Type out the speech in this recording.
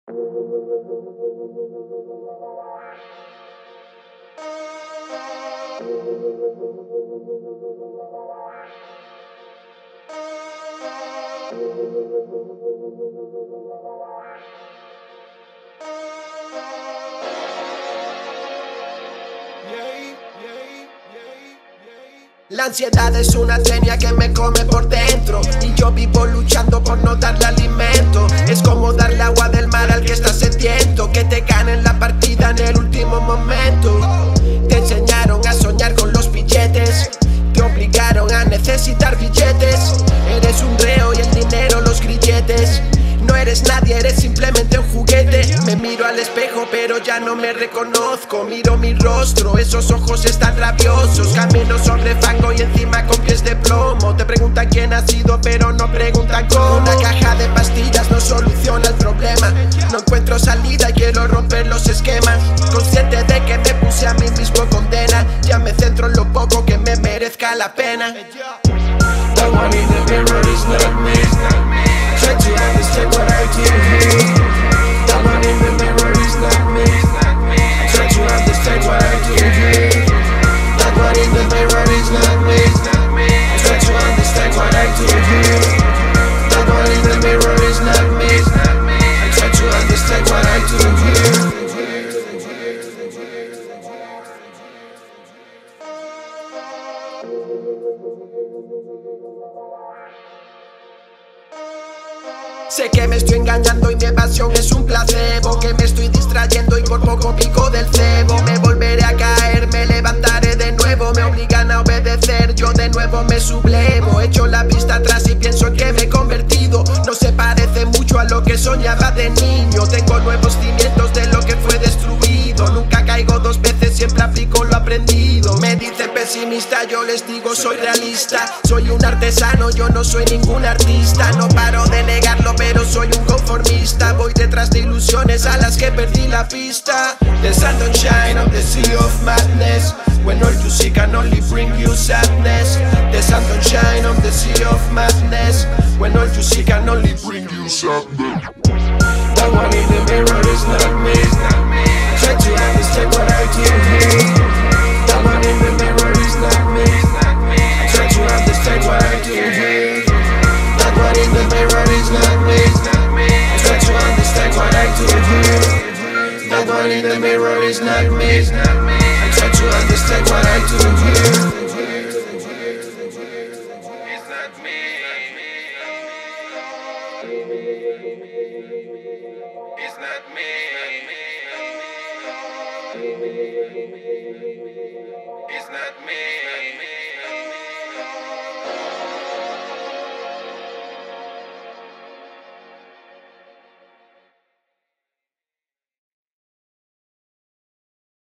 La ansiedad es una tenia que me come por dentro y yo vivo luchando por no darle alimento. Es como darle agua del mar al que está sediento, que te ganen la partida en el último momento. Te enseñaron a soñar con los billetes, te obligaron a necesitar billetes. Eres un reo y el dinero los grilletes. No eres nadie, eres simplemente un juguete. Me miro al espejo pero ya no me reconozco. Miro mi rostro, esos ojos están rabiosos. Camino sobre fango y encima con pies de plomo. Te preguntan quién ha sido pero no preguntan cómo. Una caja de pastillas no soluciona el problema. No encuentro salida y quiero romper los esquemas. Consciente de que me puse a mí mismo condena. Ya me centro en lo poco que me merezca la pena. The one in the mirror is not me. Try to understand what I do. The one in the mirror is not me. Try to understand what I do. The one in the mirror is not me. Try to understand what I do. The one in the mirror is not me. Try to understand what I do. Sé que me estoy engañando y mi evasión es un placebo, que me estoy distrayendo y por poco pico del cebo. Me volveré a caer, me levantaré de nuevo. Me obligan a obedecer, yo de nuevo me sublevo. Echo la vista atrás y pienso en que me he convertido. No se parece mucho a lo que soñaba de niño. Tengo nuevos cimientos de lo que fue destruido. Nunca caigo dos veces, siempre aplico lo aprendido. Me dicen pesimista, yo les digo soy realista. Soy un artesano, yo no soy ningún artista. No paro de negarlo pero soy un conformista. Voy detrás de ilusiones a las que perdí la pista. The sun don't shine on the sea of madness, when all you see can only bring you sadness. The sun don't shine on the sea of madness, when all you see can only bring you sadness. The one in the mirror is not me. Try to understand what I do. The one in the mirror is not me. Try to understand what I do. The one in the mirror is not me. Try to understand what I do. The one in the mirror is not me. Try to understand what I do. It's not me. It's not me. It's not me.